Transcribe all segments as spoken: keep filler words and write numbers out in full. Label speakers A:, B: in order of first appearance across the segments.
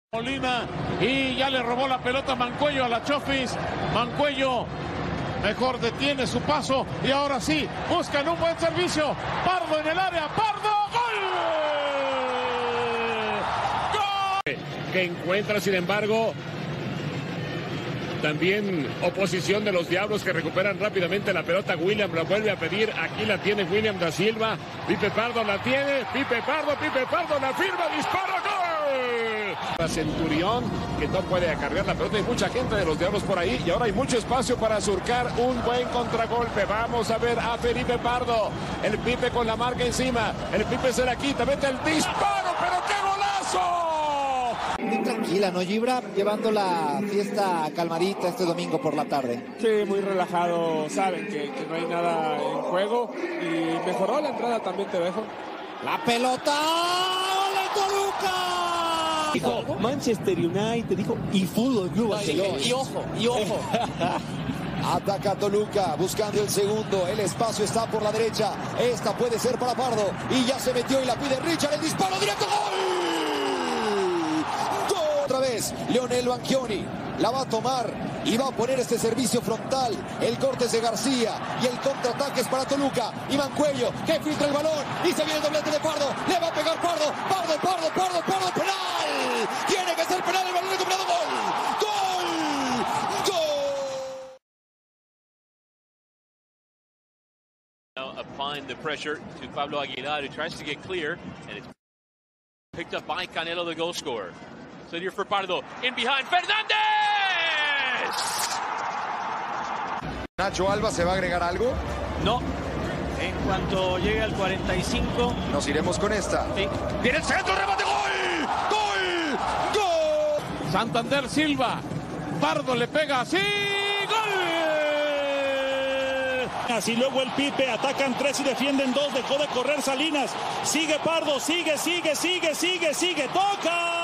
A: Molina y ya le robó la pelota Mancuello a la Chofis. Mancuello mejor detiene su paso y ahora sí buscan un buen servicio. Pardo en el área, Pardo, ¡gol! ¡Gol!
B: Que encuentra, sin embargo, también oposición de los Diablos, que recuperan rápidamente la pelota. William la vuelve a pedir, aquí la tiene William da Silva. Pipe Pardo la tiene, Pipe Pardo, Pipe Pardo la firma, dispara, ¡gol! La Centurión, que no puede cargar la pelota. Hay mucha gente de los Diablos por ahí y ahora hay mucho espacio para surcar un buen contragolpe. Vamos a ver a Felipe Pardo, el Pipe con la marca encima, el Pipe se la quita, mete el disparo, pero ¡qué golazo!
C: Muy tranquila, ¿no, Gibra? Llevando la fiesta calmadita este domingo por la tarde.
D: Sí, muy relajado, saben que, que no hay nada en juego y mejoró la entrada también, te dejo.
C: La pelota, ¡la Toluca!
E: Dijo Manchester United, dijo y Fútbol Club Barcelona.
C: Y, y ojo, y ojo. Ataca Toluca, buscando el segundo. El espacio está por la derecha. Esta puede ser para Pardo. Y ya se metió y la pide Richard. El disparo directo. ¡Gol! ¡Gol! Otra vez, Leonel Banchioni la va a tomar y va a poner este servicio frontal. El corte es de García y el contraataque es para Toluca. Y Mancuello, que filtra el balón y se viene el doblete de Pardo. Le va a pegar Pardo. Pardo, Pardo, Pardo, Pardo. ¡Penal! Tiene que ser penal, el balón recuperado. ¡Gol! ¡Gol! ¡Gol!
F: Now applying the pressure to Pablo Aguilar, who tries to get clear, and it's picked up by Canelo, the goal scorer. So here for Pardo, in behind, Fernández!
G: Nacho Alba, ¿se va a agregar algo?
H: No. En cuanto llegue al cuarenta y cinco...
G: Nos iremos con esta.
H: Sí.
G: ¡Viene el centro, remate, gol! ¡Gol! ¡Gol!
A: Santander Silva, Pardo le pega así, ¡gol!
E: Así luego el Pipe, atacan tres y defienden dos, dejó de correr Salinas, sigue Pardo, sigue, sigue, sigue, sigue, sigue, toca.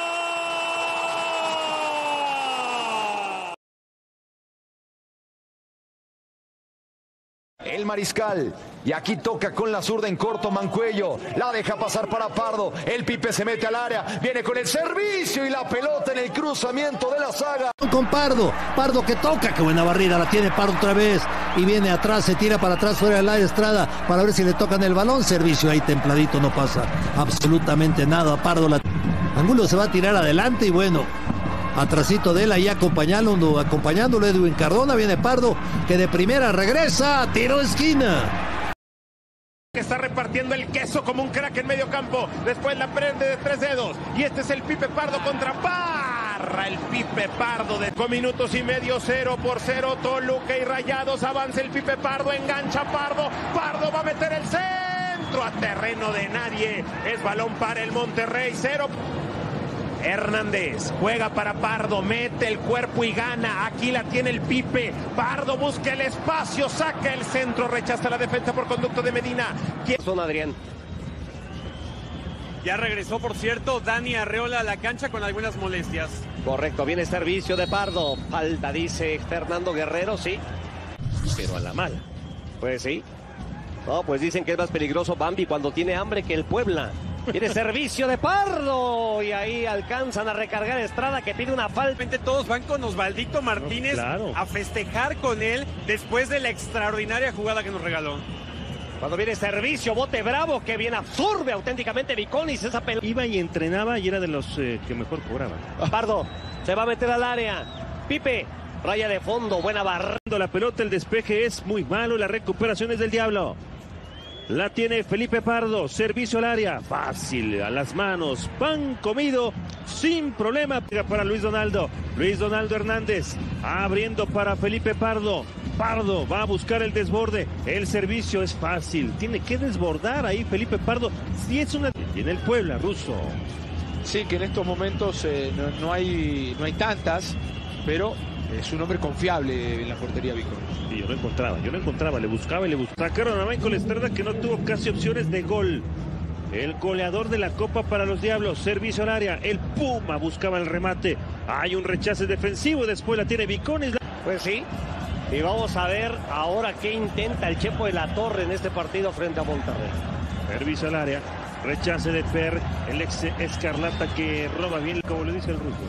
G: El Mariscal, y aquí toca con la zurda en corto Mancuello, la deja pasar para Pardo, el Pipe se mete al área, viene con el servicio y la pelota en el cruzamiento de la saga.
I: Con Pardo, Pardo que toca, qué buena barrida, la tiene Pardo otra vez, y viene atrás, se tira para atrás fuera del área Estrada, para ver si le tocan el balón, servicio ahí templadito, no pasa absolutamente nada, Pardo, la... Angulo se va a tirar adelante y bueno... Atrasito de él, ahí acompañándolo, acompañándolo Edwin Cardona, viene Pardo, que de primera regresa, tiro de esquina.
B: Está repartiendo el queso como un crack en medio campo, después la prende de tres dedos, y este es el Pipe Pardo contra Parra, el Pipe Pardo de dos minutos y medio, cero por cero, Toluca y Rayados, avanza el Pipe Pardo, engancha Pardo, Pardo va a meter el centro a terreno de nadie, es balón para el Monterrey, cero. Hernández juega para Pardo, mete el cuerpo y gana. Aquí la tiene el Pipe. Pardo busca el espacio, saca el centro, rechaza la defensa por conducto de Medina.
J: Son Adrián.
H: Ya regresó, por cierto, Dani Arreola a la cancha con algunas molestias.
J: Correcto, viene servicio de Pardo. Falta, dice Fernando Guerrero, sí.
B: Pero a la mala.
J: Pues sí. No, pues dicen que es más peligroso Bambi cuando tiene hambre que el Puebla. Viene servicio de Pardo y ahí alcanzan a recargar Estrada, que pide una falta.
H: Todos van con Osvaldito Martínez, no, claro, a festejar con él después de la extraordinaria jugada que nos regaló.
J: Cuando viene servicio, bote bravo, que bien absorbe auténticamente Viconis esa pelota.
E: Iba y entrenaba y era de los eh, que mejor cobraban.
J: Pardo se va a meter al área. Pipe, raya de fondo, buena barra.
E: La pelota, el despeje es muy malo, la recuperación es del Diablo. La tiene Felipe Pardo, servicio al área, fácil, a las manos, pan comido, sin problema para Luis Donaldo. Luis Donaldo Hernández, abriendo para Felipe Pardo. Pardo va a buscar el desborde, el servicio es fácil, tiene que desbordar ahí Felipe Pardo. Si es una... Tiene el Puebla, Russo.
D: Sí, que en estos momentos eh, no, no, hay, no hay tantas, pero es un hombre confiable en la portería Viconis.
E: Sí, yo lo encontraba, yo lo encontraba, le buscaba y le buscaba. Sacaron a Michael Estrada, que no tuvo casi opciones de gol. El goleador de la Copa para los Diablos, servicio al área, el Puma buscaba el remate. Hay un rechace defensivo, después la tiene Viconis.
J: Pues sí, y vamos a ver ahora qué intenta el Chepo de la Torre en este partido frente a Monterrey.
E: Servicio al área, Rechace de Per, el ex escarlata que roba bien, como lo dice el ruso.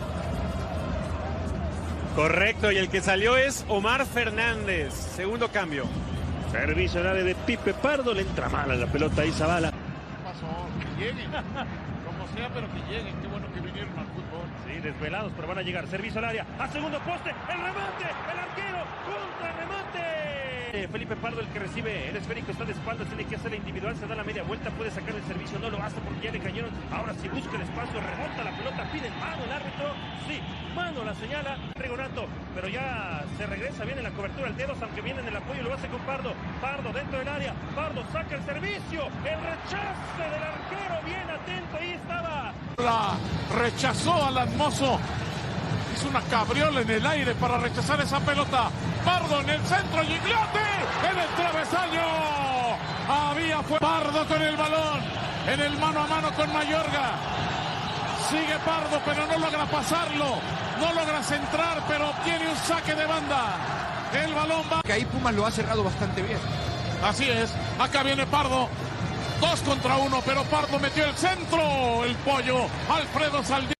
H: Correcto, y el que salió es Omar Fernández. Segundo cambio.
E: Servicio al área de Pipe Pardo, le entra mal a la pelota ahí Zavala.
A: ¿Qué pasó? Que lleguen, como sea, pero que lleguen. Qué bueno que vinieron al fútbol.
E: Sí, desvelados, pero van a llegar. Servicio al área, a segundo poste, el remate, el arquero, contra remate. Felipe Pardo el que recibe el esférico, está de espaldas, tiene que hacer la individual, se da la media vuelta, puede sacar el servicio, no lo hace porque ya le cayeron. Ahora sí busca el espacio, remonta la pelota, pide mano el árbitro, sí, mano la señala Rigonato, pero ya se regresa, viene la cobertura, el dedos, aunque viene en el apoyo, lo hace con Pardo. Pardo dentro del área, Pardo saca el servicio, el rechace del arquero, bien atento, ahí estaba.
A: La rechazó al Atmozo. Hizo una cabriola en el aire para rechazar esa pelota. Pardo en el centro, Gigliotti en el travesaño. Había fue Pardo con el balón en el mano a mano con Mayorga. Sigue Pardo, pero no logra pasarlo. No logra centrar, pero obtiene un saque de banda. El balón va.
K: Que ahí Pumas lo ha cerrado bastante bien.
A: Así es. Acá viene Pardo. Dos contra uno, pero Pardo metió el centro. El pollo, Alfredo Saldí.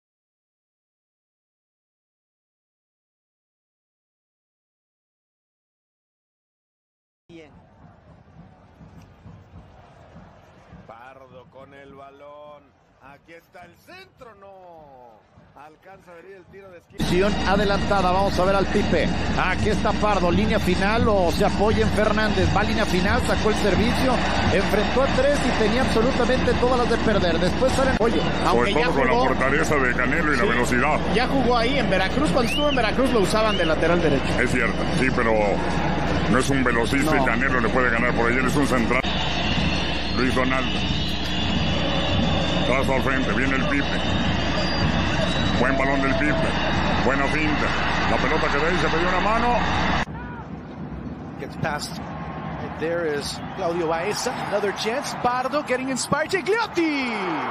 B: Pardo con el balón. Aquí está el centro, no alcanza a venir el tiro de esquina.
L: Adelantada, vamos a ver al Pipe. Aquí está Pardo, línea final o se apoya en Fernández. Va a línea final, sacó el servicio, enfrentó a tres y tenía absolutamente todas las de perder. Después sale el pollo.
M: Sobre todo con la fortaleza de Canelo y sí, la velocidad.
L: Ya jugó ahí en Veracruz, cuando estuvo en Veracruz lo usaban de lateral derecho.
M: Es cierto, sí, pero no es un velocista no. Y Canelo le puede ganar por ahí, él es un central. Luis Donaldo. Trazo al frente, viene el Pipe. Buen balón del Pipe. Buena finta. La pelota que de ahí se pidió una mano.
N: Gets past. And there is Claudio Baeza. Another chance. Pardo getting inspired. Gigliotti.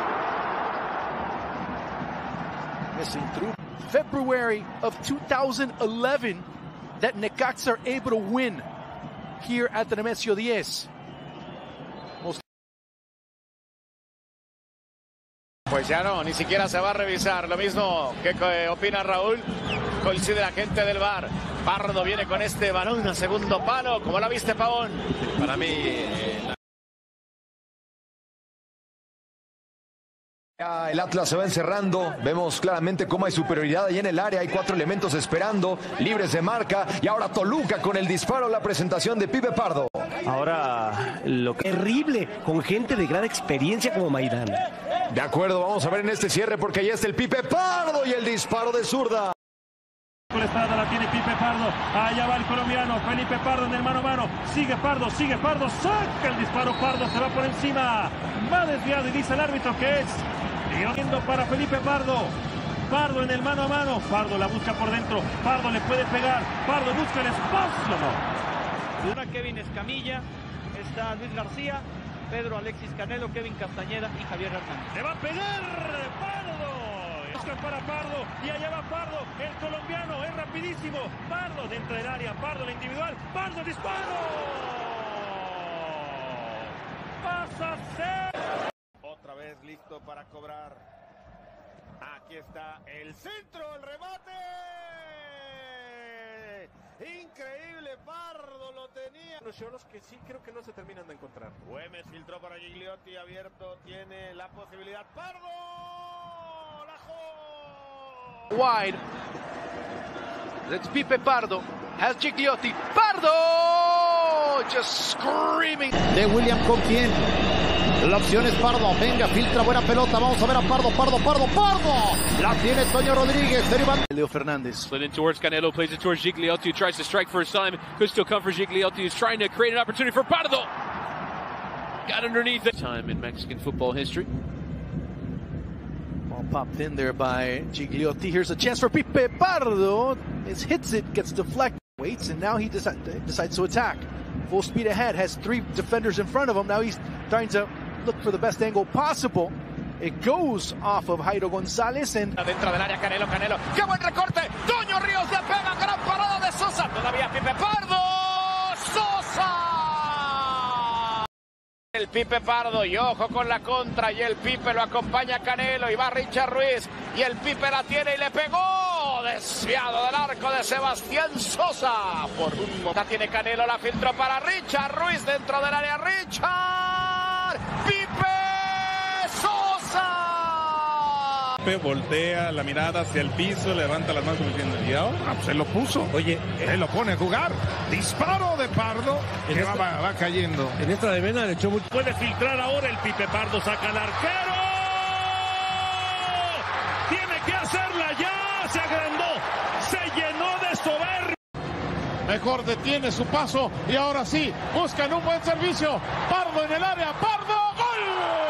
N: Missing through. February of two thousand eleven that Necaxa are able to win here at the Nemesio diez.
L: Pues ya no, ni siquiera se va a revisar. Lo mismo que opina Raúl. Coincide la gente del V A R. Pardo viene con este balón a segundo palo. ¿Cómo la viste, Pavón?
G: Para mí... Eh, la... El Atlas se va encerrando. Vemos claramente cómo hay superioridad ahí en el área. Hay cuatro elementos esperando, libres de marca. Y ahora Toluca con el disparo. La presentación de Pipe Pardo.
J: Ahora, lo terrible con gente de gran experiencia como Maidana.
G: De acuerdo, vamos a ver en este cierre porque ahí está el Pipe Pardo y el disparo de zurda.
E: Con la espada la tiene Pipe Pardo, allá va el colombiano, Felipe Pardo en el mano a mano, sigue Pardo, sigue Pardo, saca el disparo, Pardo se va por encima, va desviado y dice el árbitro que es yendo para Felipe Pardo. Pardo en el mano a mano, Pardo la busca por dentro, Pardo le puede pegar, Pardo busca el espacio, no.
O: Dura Kevin Escamilla, está Luis García, Pedro Alexis Canelo, Kevin Castañeda y Javier Hernández.
E: ¡Le va a pegar Pardo! Busca para Pardo y allá va Pardo, el colombiano, es rapidísimo. Pardo dentro del área, Pardo la individual, Pardo disparo. Pasa a ser.
B: Otra vez listo para cobrar. Aquí está el centro, el remate. Increíble, Pardo lo tenía.
K: Los choros que sí creo que no se terminan de encontrar.
B: Güemes filtró para Gigliotti, abierto, tiene la posibilidad. Pardo, la jugó.
N: Wide. That's Pipe Pardo. Has Gigliotti. Pardo, just screaming.
L: De William con quién. La opción es Pardo. Venga, filtra buena pelota. Vamos a ver a Pardo, Pardo, Pardo, Pardo. La tiene Toño Rodríguez.
N: Leo Fernández.
F: Slid in towards Canelo, plays it towards Gigliotti, who tries to strike first time. Could still come for Gigliotti, who's trying to create an opportunity for Pardo. Got underneath it. Time in Mexican football history.
N: Ball popped in there by Gigliotti. Here's a chance for Pipe Pardo. It hits it, gets deflected. Waits, and now he deci- decides to attack. Full speed ahead, has three defenders in front of him. Now he's trying to look for the best angle possible. It goes off of Jairo González and...
L: Dentro del área, Canelo, Canelo. ¡Qué buen recorte! Toño Ríos le pega, gran parada de Sosa. Todavía Pipe Pardo. ¡Sosa!
P: El Pipe Pardo y ojo con la contra y el Pipe lo acompaña Canelo y va Richard Ruiz y el Pipe la tiene y le pegó desviado del arco de Sebastián Sosa. Por un momento tiene Canelo, la filtró para Richard Ruiz dentro del área. Richard Pipe Sosa.
Q: Voltea la mirada hacia el piso, levanta las manos diciendo, ¿y ahora? Se lo puso. Oye, él lo pone a jugar. Disparo de Pardo, que va, va, va cayendo.
E: En esta de Vena le echó mucho. Puede filtrar ahora el Pipe Pardo, saca al arquero. Tiene que hacerla ya, se agrandó, se llenó de soberbia.
A: Mejor detiene su paso y ahora sí, buscan un buen servicio. Pardo en el área, Pardo, ¡gol!